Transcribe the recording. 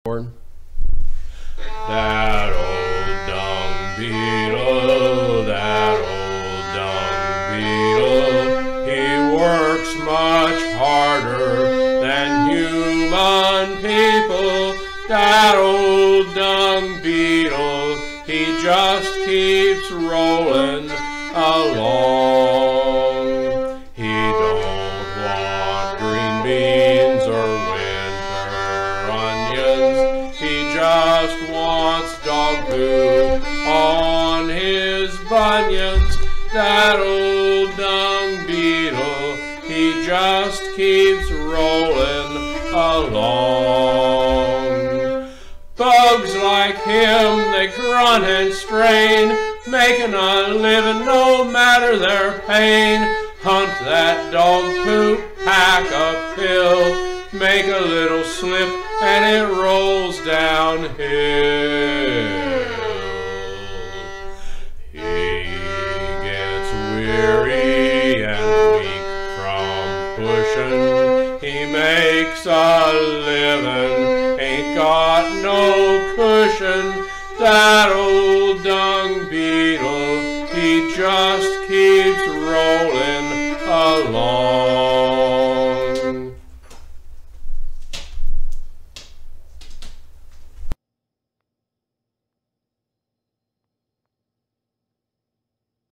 That old dung beetle, that old dung beetle, he works much harder than human people. That old dung beetle, he just keeps rolling along. He don't want green beans or winter onions. He just wants dog food on his bunions. That old dung beetle, he just keeps rolling along. Bugs like him, they grunt and strain, making a living no matter their pain. Hunt that dog poop, pack a pill, make a little slip, and it rolls downhill. He gets weary and weak from pushing. He makes a living, ain't got no cushion. That old dung beetle, he just keeps rolling along.